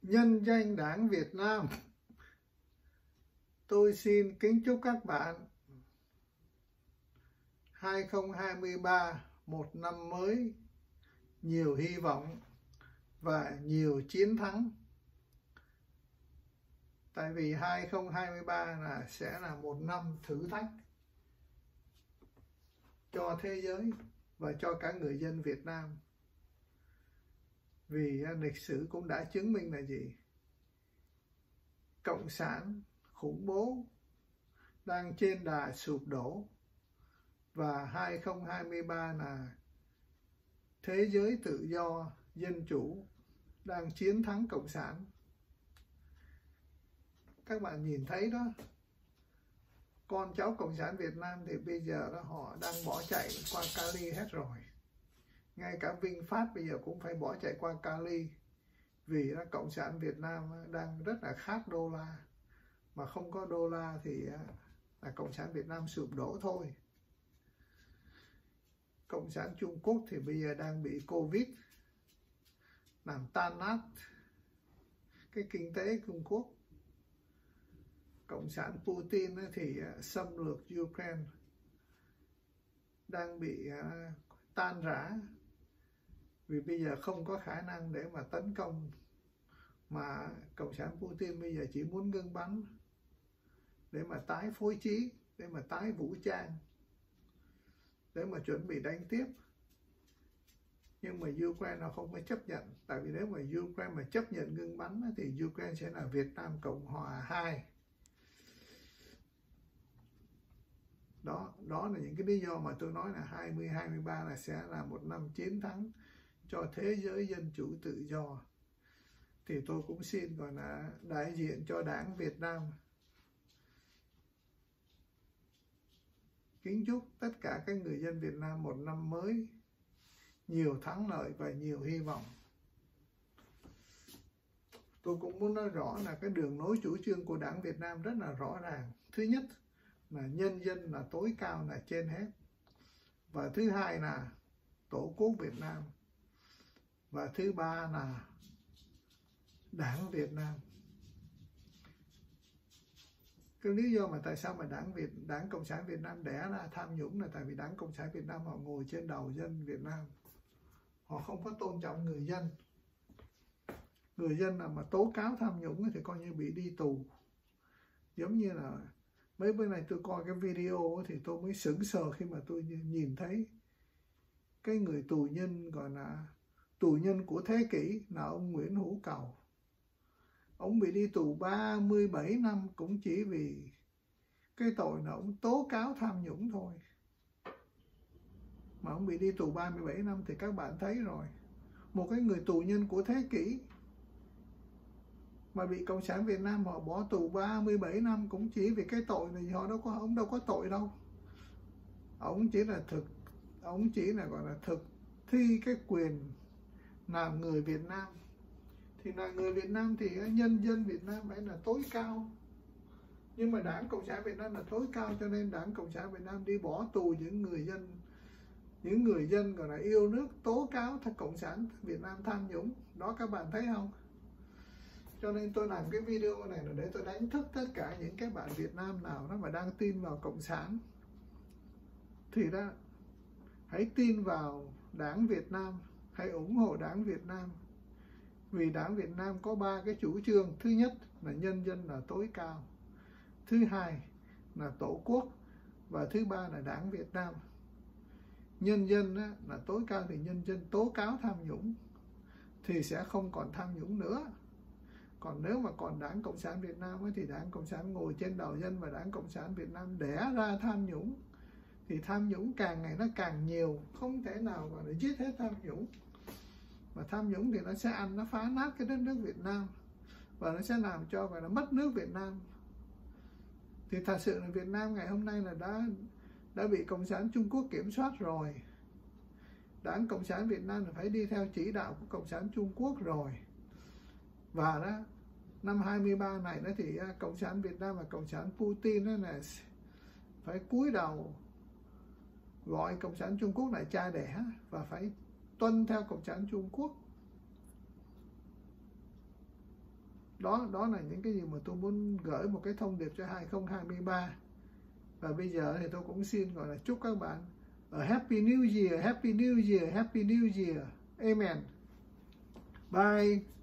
Nhân danh Đảng Việt Nam, tôi xin kính chúc các bạn 2023 một năm mới nhiều hy vọng và nhiều chiến thắng. Tại vì 2023 sẽ là một năm thử thách cho thế giới và cho cả người dân Việt Nam. Vì lịch sử cũng đã chứng minh là gì? Cộng sản khủng bố đang trên đà sụp đổ, và 2023 là thế giới tự do, dân chủ đang chiến thắng cộng sản. Các bạn nhìn thấy đó, con cháu cộng sản Việt Nam thì bây giờ đó họ đang bỏ chạy qua Cali hết rồi. Ngay cả VinFast bây giờ cũng phải bỏ chạy qua Cali, vì cộng sản Việt Nam đang rất là khát đô la, mà không có đô la thì là cộng sản Việt Nam sụp đổ thôi. Cộng sản Trung Quốc thì bây giờ đang bị Covid làm tan nát cái kinh tế Trung Quốc. Cộng sản Putin thì xâm lược Ukraine đang bị tan rã, vì bây giờ không có khả năng để mà tấn công, mà cộng sản Putin bây giờ chỉ muốn ngưng bắn để mà tái phối trí, để mà tái vũ trang, để mà chuẩn bị đánh tiếp. Nhưng mà Ukraine nó không có chấp nhận, tại vì nếu mà Ukraine mà chấp nhận ngưng bắn thì Ukraine sẽ là Việt Nam Cộng Hòa 2. Đó là những cái lý do mà tôi nói là 2023 sẽ là một năm chiến thắng cho thế giới dân chủ tự do. Thì tôi cũng xin gọi là đại diện cho Đảng Việt Nam kính chúc tất cả các người dân Việt Nam một năm mới nhiều thắng lợi và nhiều hy vọng. Tôi cũng muốn nói rõ là cái đường lối chủ trương của Đảng Việt Nam rất là rõ ràng. Thứ nhất là nhân dân là tối cao, là trên hết. Và thứ hai là Tổ quốc Việt Nam. Và thứ ba là Đảng Việt Nam. Cái lý do mà tại sao mà Đảng Cộng sản Việt Nam đẻ ra tham nhũng là tại vì Đảng Cộng sản Việt Nam họ ngồi trên đầu dân Việt Nam. Họ không có tôn trọng người dân. Người dân nào mà tố cáo tham nhũng thì coi như bị đi tù. Giống như là mấy bữa này tôi coi cái video thì tôi mới sững sờ khi mà tôi nhìn thấy cái người tù nhân gọi là tù nhân của thế kỷ là ông Nguyễn Hữu Cầu. Ông bị đi tù 37 năm cũng chỉ vì cái tội là ông tố cáo tham nhũng thôi. Mà ông bị đi tù 37 năm thì các bạn thấy rồi. Một cái người tù nhân của thế kỷ mà bị Cộng sản Việt Nam họ bỏ tù 37 năm cũng chỉ vì cái tội này, ông đâu có tội đâu. Ông chỉ là gọi là thực thi cái quyền làm người Việt Nam. Thì là người Việt Nam thì nhân dân Việt Nam phải là tối cao. Nhưng mà Đảng Cộng sản Việt Nam là tối cao, cho nên Đảng Cộng sản Việt Nam đi bỏ tù những người dân gọi là yêu nước tố cáo Cộng sản Việt Nam tham nhũng. Đó các bạn thấy không? Cho nên tôi làm cái video này là để tôi đánh thức tất cả những cái bạn Việt Nam nào đó mà đang tin vào Cộng sản. Thì đó, hãy tin vào Đảng Việt Nam, hãy ủng hộ Đảng Việt Nam. Vì Đảng Việt Nam có 3 cái chủ trương. Thứ nhất là nhân dân là tối cao. Thứ hai là Tổ quốc. Và thứ ba là Đảng Việt Nam. Nhân dân là tối cao thì nhân dân tố cáo tham nhũng thì sẽ không còn tham nhũng nữa. Còn nếu mà còn Đảng Cộng sản Việt Nam thì Đảng Cộng sản ngồi trên đầu dân, và Đảng Cộng sản Việt Nam đẻ ra tham nhũng. Thì tham nhũng càng ngày nó càng nhiều, không thể nào mà để giết hết tham nhũng. Mà tham nhũng thì nó sẽ nó phá nát cái đất nước Việt Nam, và nó sẽ làm cho và nó mất nước Việt Nam. Thì thật sự là Việt Nam ngày hôm nay là đã bị Cộng sản Trung Quốc kiểm soát rồi. Đảng Cộng sản Việt Nam là phải đi theo chỉ đạo của Cộng sản Trung Quốc rồi. Và đó, năm 23 này đó thì Cộng sản Việt Nam và Cộng sản Putin đó là phải cúi đầu gọi Cộng sản Trung Quốc là cha đẻ, và phải tuân theo Cộng sản Trung Quốc. Đó là những cái gì mà tôi muốn gửi một cái thông điệp cho 2023. Và bây giờ thì tôi cũng xin gọi là chúc các bạn Happy New Year, Happy New Year, Happy New Year. Amen. Bye.